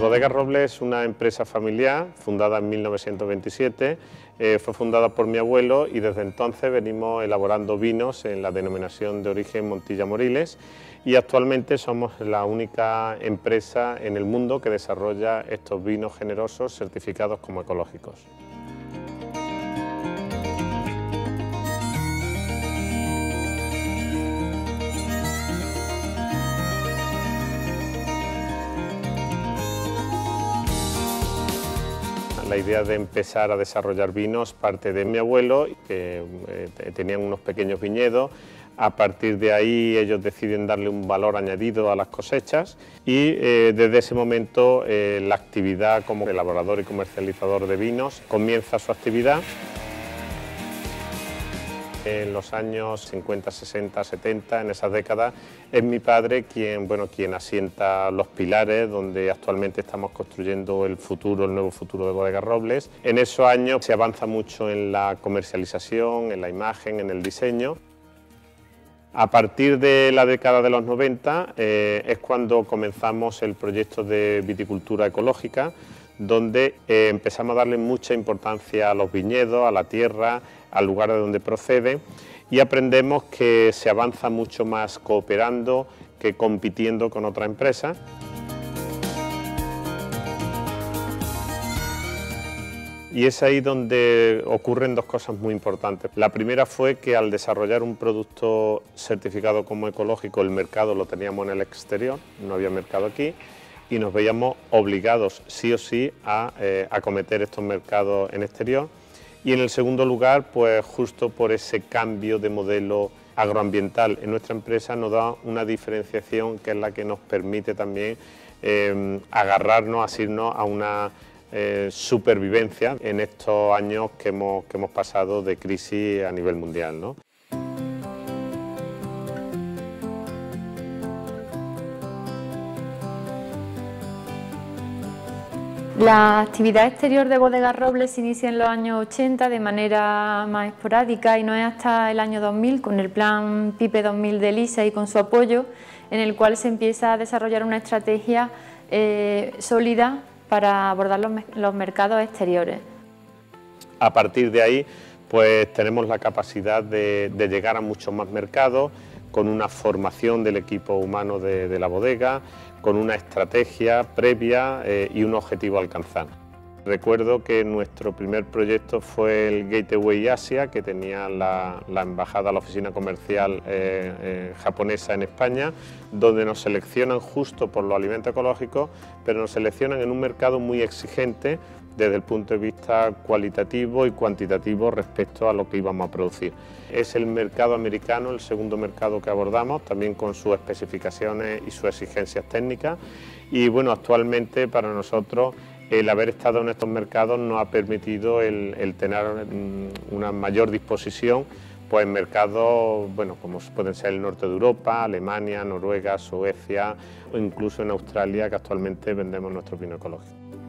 Bodegas Robles es una empresa familiar fundada en 1927, fue fundada por mi abuelo y desde entonces venimos elaborando vinos en la denominación de origen Montilla Moriles y actualmente somos la única empresa en el mundo que desarrolla estos vinos generosos certificados como ecológicos. La idea de empezar a desarrollar vinos parte de mi abuelo, que tenían unos pequeños viñedos. A partir de ahí ellos deciden darle un valor añadido a las cosechas y desde ese momento la actividad como elaborador y comercializador de vinos comienza su actividad. En los años 50, 60, 70, en esas décadas, es mi padre quien asienta los pilares donde actualmente estamos construyendo el nuevo futuro de Bodegas Robles. En esos años se avanza mucho en la comercialización, en la imagen, en el diseño. A partir de la década de los 90 es cuando comenzamos el proyecto de viticultura ecológica, donde empezamos a darle mucha importancia a los viñedos, a la tierra, al lugar de donde procede y aprendemos que se avanza mucho más cooperando que compitiendo con otras empresas. Y es ahí donde ocurren dos cosas muy importantes. La primera fue que al desarrollar un producto certificado como ecológico, el mercado lo teníamos en el exterior, no había mercado aquí, y nos veíamos obligados sí o sí a acometer estos mercados en exterior. Y en el segundo lugar, pues justo por ese cambio de modelo agroambiental en nuestra empresa nos da una diferenciación que es la que nos permite también agarrarnos, asirnos a una supervivencia en estos años que hemos pasado de crisis a nivel mundial, ¿no? La actividad exterior de Bodegas Robles se inicia en los años 80 de manera más esporádica y no es hasta el año 2000, con el plan PIPE 2000 de Elisa y con su apoyo, en el cual se empieza a desarrollar una estrategia sólida para abordar los mercados exteriores. A partir de ahí, pues tenemos la capacidad de llegar a muchos más mercados, con una formación del equipo humano de la bodega, con una estrategia previa y un objetivo a alcanzar. Recuerdo que nuestro primer proyecto fue el Gateway Asia, que tenía la embajada, la oficina comercial japonesa en España, donde nos seleccionan justo por los alimentos ecológicos, pero nos seleccionan en un mercado muy exigente desde el punto de vista cualitativo y cuantitativo respecto a lo que íbamos a producir. Es el mercado americano el segundo mercado que abordamos, también con sus especificaciones y sus exigencias técnicas. Y bueno, actualmente para nosotros el haber estado en estos mercados nos ha permitido el tener una mayor disposición pues, en mercados como pueden ser el norte de Europa, Alemania, Noruega, Suecia o incluso en Australia, que actualmente vendemos nuestro vino ecológico.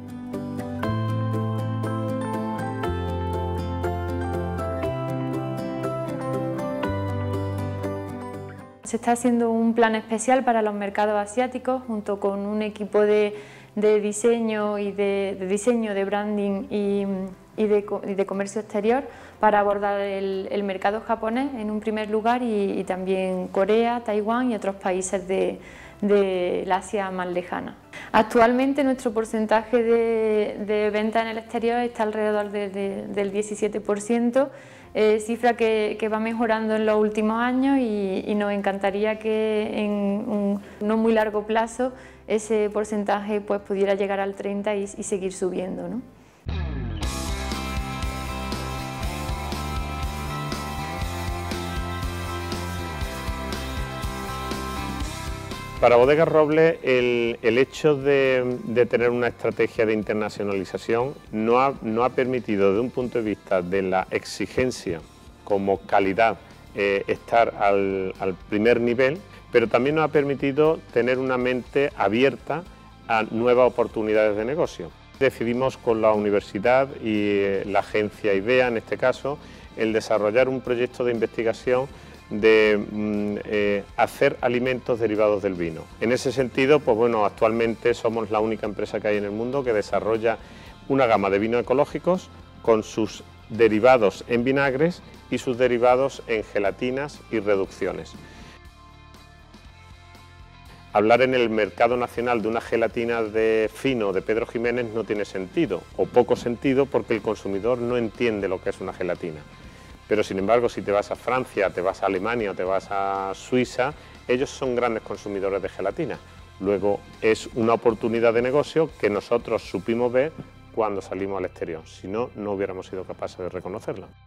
Se está haciendo un plan especial para los mercados asiáticos junto con un equipo de diseño y de branding y de comercio exterior para abordar el mercado japonés en un primer lugar y también Corea, Taiwán y otros países de la Asia más lejana. Actualmente nuestro porcentaje de venta en el exterior está alrededor del 17%, cifra que va mejorando en los últimos años y nos encantaría que en un no muy largo plazo ese porcentaje pues, pudiera llegar al 30% y seguir subiendo, ¿no? Para Bodegas Robles el hecho de tener una estrategia de internacionalización no ha permitido, desde un punto de vista de la exigencia como calidad, estar al primer nivel, pero también nos ha permitido tener una mente abierta a nuevas oportunidades de negocio. Decidimos con la universidad y la agencia IDEA, en este caso, el desarrollar un proyecto de investigación de hacer alimentos derivados del vino. En ese sentido, pues bueno, actualmente somos la única empresa que hay en el mundo que desarrolla una gama de vinos ecológicos con sus derivados en vinagres y sus derivados en gelatinas y reducciones. Hablar en el mercado nacional de una gelatina de fino de Pedro Ximénez no tiene sentido, o poco sentido, porque el consumidor no entiende lo que es una gelatina. Pero sin embargo, si te vas a Francia, te vas a Alemania o te vas a Suiza, ellos son grandes consumidores de gelatina. Luego es una oportunidad de negocio que nosotros supimos ver cuando salimos al exterior, si no, no hubiéramos sido capaces de reconocerla.